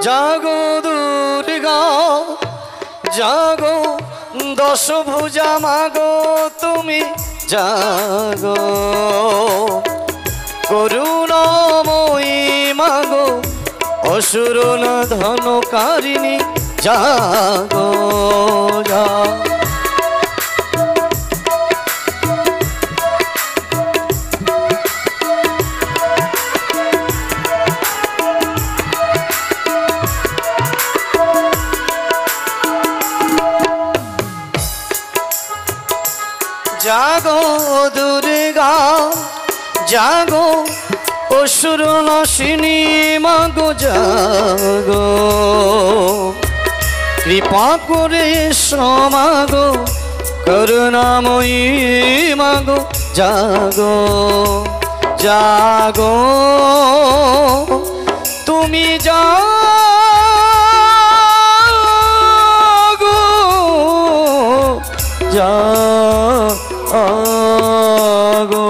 জাগো দুর্গা জাগো দশভুজা মাগো তুমি জাগো করুণাময়ী মাগো অসুর ধনকারিণী জাগো জাগো দুর্গা জাগো অসুর নাশিনী মাগো জাগো কৃপা করে সমাগো করুণাময়ী মাগো জাগো জাগো তুমি জাগো জাগো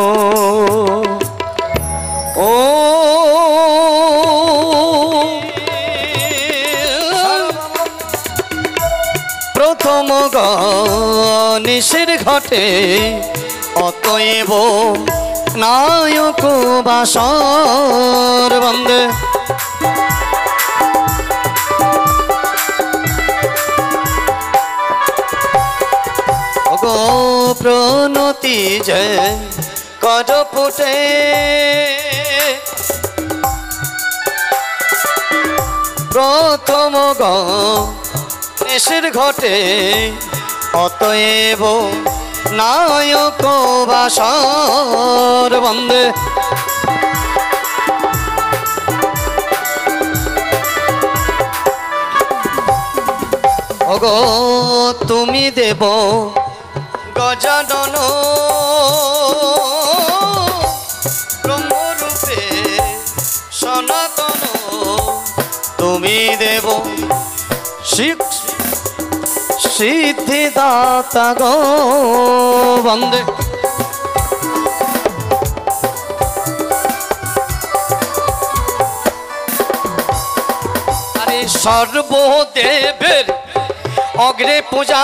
ও প্রথম গণেশের ঘটে অতএব নায়ক বাসর বন্দে গো প্রণতি যে কর ফুটে প্রথম গণেশের ঘটে অতএব নায়ক বাসর বন্দে ওগো তুমি দেব গজানন ব্রহ্মরূপে সনাতন তুমি দেব সিদ্ধিদাতা গো বন্দে আরে সর্বদেবের অগ্রে পূজা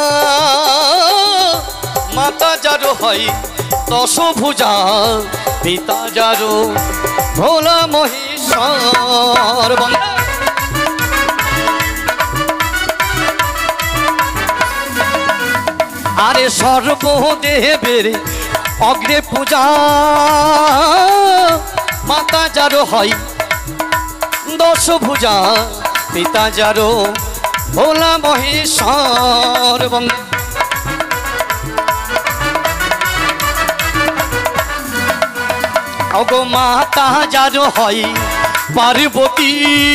মাতা যারো হয় দশভুজা পিতা যারো ভোলা মহেশ্বর বন্দে আরে সর্বদেবের অগ্রে পূজা মাতা যারো হয় দশভুজা পিতা যারো ভোলা মহেশ্বর বন্দে অগো মাতা যারো হয় পার্বতী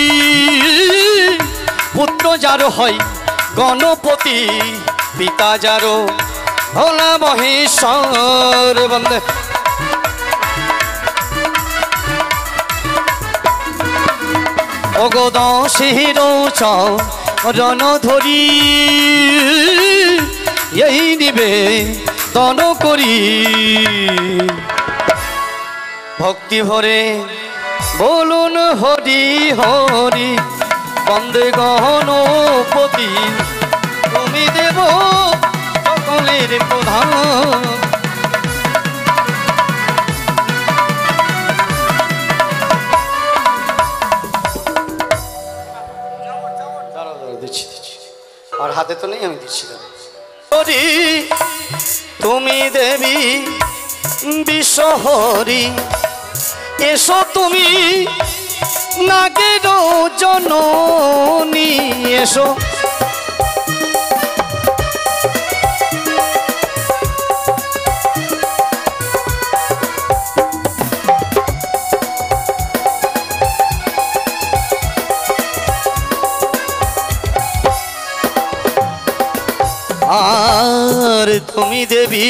পুত্র যারো হয় গণপতি পিতা যারো ভোলা মহেশ্বর বন্দে ওগো দশের চরণ ধরি এই নিবেদন করি ভক্তি ভরে বলুন হরি হরি বন্দে গণপতি তুমি দেব সকলের প্রধান দিচ্ছি আর হাতে তো নেই আমি দিচ্ছি হরি তুমি দেবী বিশ্বহরি এসো তুমি নাগের জননী এসো আর তুমি দেবী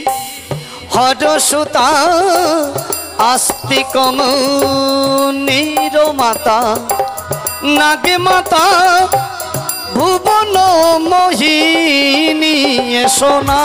হরসুতা আস্তিকম নীর মাতা নাগে মাতা ভুবন মোহিনী এসো না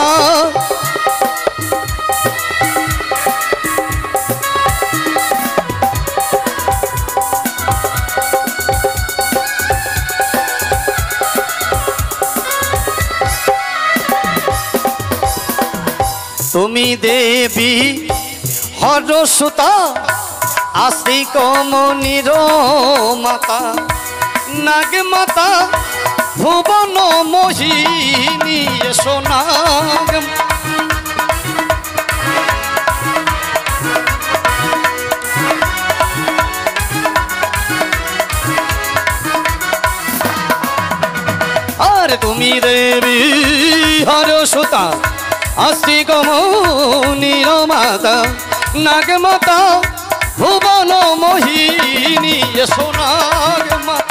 তুমি দেবী হরসুতা আস্তিক মনির মাতা নাগ মাতা ভুবন মোহিনী সোনাগ আর তুমি দেবী হরসুতা আস্তিক মনির মাতা নাগ মাতা ভুবন মোহিনী সোনাগ মাতা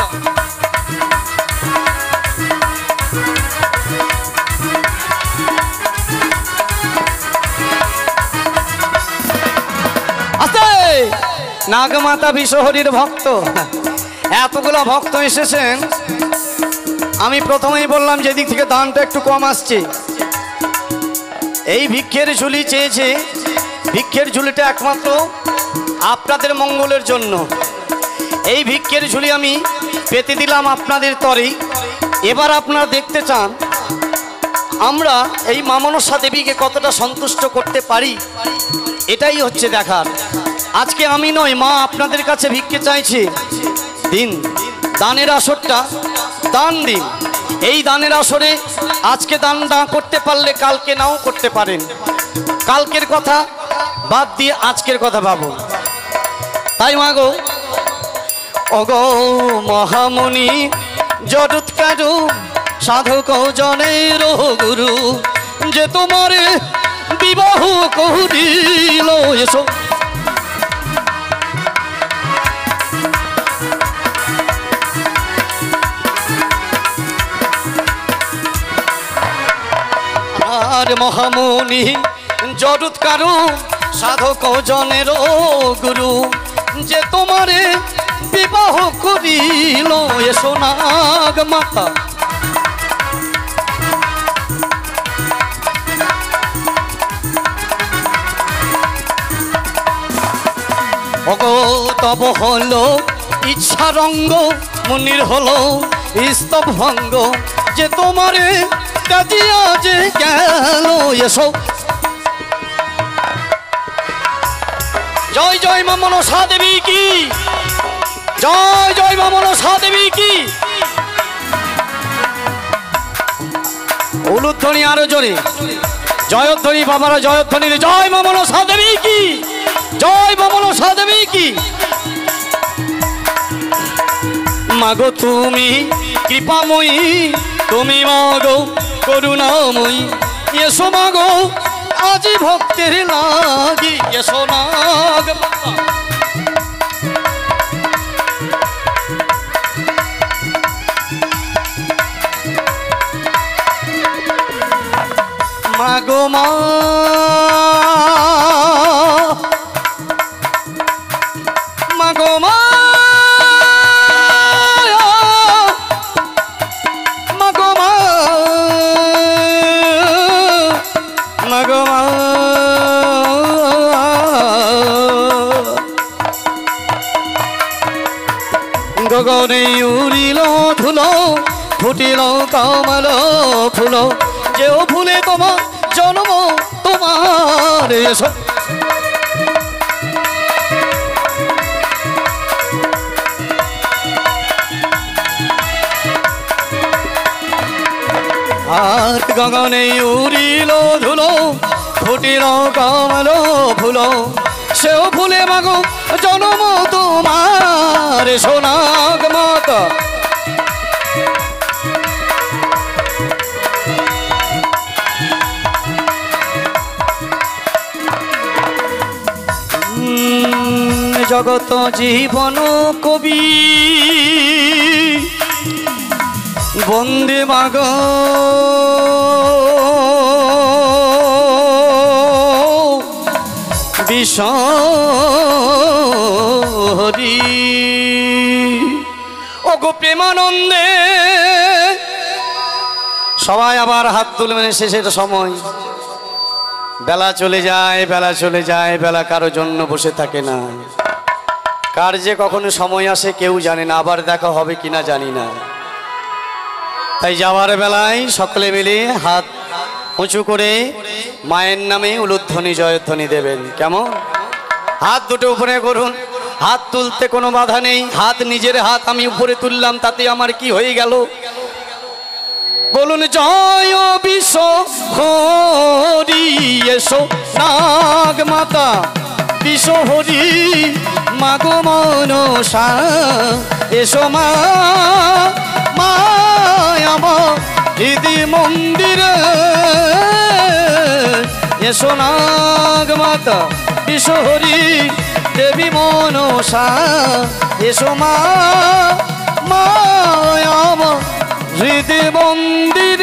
নাগমাতা বিশ্বহরির ভক্ত এতগুলো ভক্ত এসেছেন। আমি প্রথমেই বললাম যেদিক থেকে দানটা একটু কম আসছে, এই ভিক্ষের ঝুলি চেয়েছে। ভিক্ষের ঝুলিটা একমাত্র আপনাদের মঙ্গলের জন্য। এই ভিক্ষের ঝুলি আমি পেতে দিলাম আপনাদের তরেই। এবার আপনারা দেখতে চান আমরা এই মা মনসা দেবীকে কতটা সন্তুষ্ট করতে পারি, এটাই হচ্ছে দেখার। আজকে আমি নয়, মা আপনাদের কাছে ভিক্ষে চাইছি। দিন দানের আসরটা, দান দিন। এই দানের আসরে আজকে দান না করতে পারলে কালকে নাও করতে পারেন। কালকের কথা বাদ দিয়ে আজকের কথা ভাবুন। তাই মাগো অগো মহামণি জগৎকারু সাধক জনের গুরু, যে তোমারে বিবাহ করিল এসো। আর মহামণি জগৎকারু সাধক জনের গুরু, যে তোমারে বিবাহ করিল এসো নাগ মাতা। অগো তব হলো ইচ্ছা রঙ্গ, মুনির হলো স্তব ভঙ্গ, যে তোমারে কাজিয়া যে গেল এসো। জয় জয় মা মনসা দেবী কি, জয় জয় মা মনসা দেবী কি। উলুধ্বনি আরো জোরে, জয়ধ্বনি বাবারা জয়ধ্বনি। জয় মা মনসা দেবী কি, জয় মা মনসা দেবী কি। মাগো তুমি কৃপাময়ী, তুমি মাগো করুণাময়ী, এসো মাগো আজি ভক্তের লাগি এসো নাগ মাতা। মাগো মা মাগো মা মাগো মা মাগো মা। গগনে উড়িল ধুলো, ফুটিল কমল ফুল, যেও ফুলে তোমার জন্ম তোমার এসো। আর গগনে উড়িল ধুলো, ফুটিল কমল ফুল, সেও ফুলে মাগো জন্ম তোমার এসো নাগ মাতা। জগত জীবন কবি বন্দে মাগ বিশ্বহরি। ওগো প্রেমানন্দে সবাই আবার হাত তুলবেন। শেষের সময়, বেলা চলে যায়, বেলা চলে যায়, বেলা কারো জন্য বসে থাকে না। কার যে কখনো সময় আসে কেউ জানে না, আবার দেখা হবে কিনা জানি না। তাই যাওয়ার বেলায় সকলে মিলে হাত উঁচু করে মায়ের নামে উলুধ্বনি জয়ধ্বনি দেবেন। কেমন? হাত দুটো উপরে করুন। হাত তুলতে কোনো বাধা নেই। হাত নিজের হাত আমি উপরে তুললাম, তাতে আমার কি হয়ে গেল? বলুন জয় বিশ্ব হরি, এসো নাগ মাতা বিশ্ব হরি, মাগো মনসা এসো মা, আমার হৃদি মন্দিরে এসো নাগ মাতা বিশ্ব হরি, দেবী মনসা এসো মা, আমার হৃদি মন্দির।